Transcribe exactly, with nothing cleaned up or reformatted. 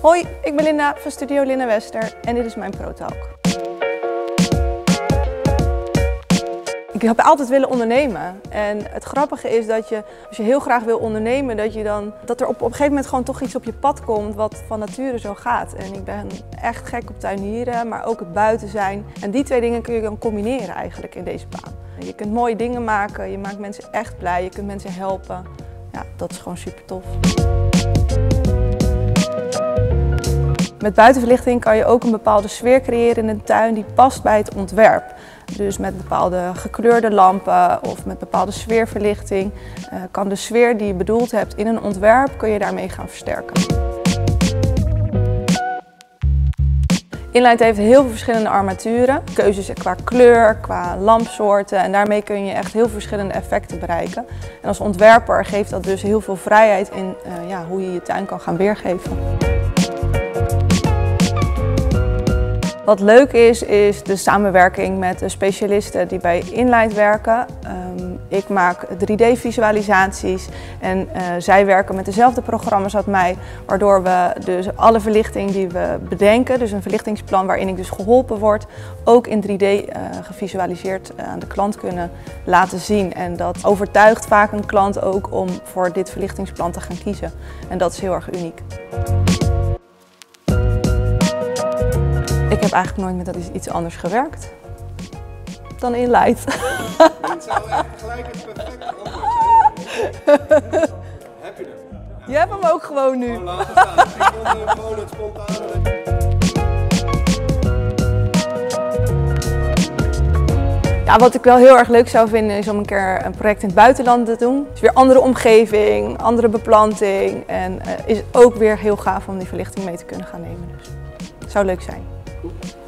Hoi, ik ben Linda van Studio Linda Wester en dit is mijn ProTalk. Ik heb altijd willen ondernemen en het grappige is dat je, als je heel graag wil ondernemen, dat, je dan, dat er op, op een gegeven moment gewoon toch iets op je pad komt wat van nature zo gaat. En ik ben echt gek op tuinieren, maar ook het buiten zijn. En die twee dingen kun je dan combineren eigenlijk in deze baan. Je kunt mooie dingen maken, je maakt mensen echt blij, je kunt mensen helpen. Ja, dat is gewoon super tof. Met buitenverlichting kan je ook een bepaalde sfeer creëren in een tuin die past bij het ontwerp. Dus met bepaalde gekleurde lampen of met bepaalde sfeerverlichting uh, kan de sfeer die je bedoeld hebt in een ontwerp, kun je daarmee gaan versterken. Inlight heeft heel veel verschillende armaturen, keuzes qua kleur, qua lampsoorten en daarmee kun je echt heel veel verschillende effecten bereiken. En als ontwerper geeft dat dus heel veel vrijheid in uh, ja, hoe je je tuin kan gaan weergeven. Wat leuk is, is de samenwerking met de specialisten die bij Inlight werken. Um, ik maak drie D visualisaties en uh, zij werken met dezelfde programma's als mij, waardoor we dus alle verlichting die we bedenken, dus een verlichtingsplan waarin ik dus geholpen word, ook in drie D uh, gevisualiseerd uh, aan de klant kunnen laten zien. En dat overtuigt vaak een klant ook om voor dit verlichtingsplan te gaan kiezen. En dat is heel erg uniek. Ik heb eigenlijk nooit met iets anders gewerkt dan Inlight. Dit zou echt gelijk het perfecte antwoord zijn. Heb je hem? Ja. Je hebt hem ook gewoon nu. Gewoon laten staan. Ik vond hem gewoon het spontane. Ja, wat ik wel heel erg leuk zou vinden is om een keer een project in het buitenland te doen. Het is weer andere omgeving, andere beplanting en uh, is ook weer heel gaaf om die verlichting mee te kunnen gaan nemen. Dus het zou leuk zijn. Goed.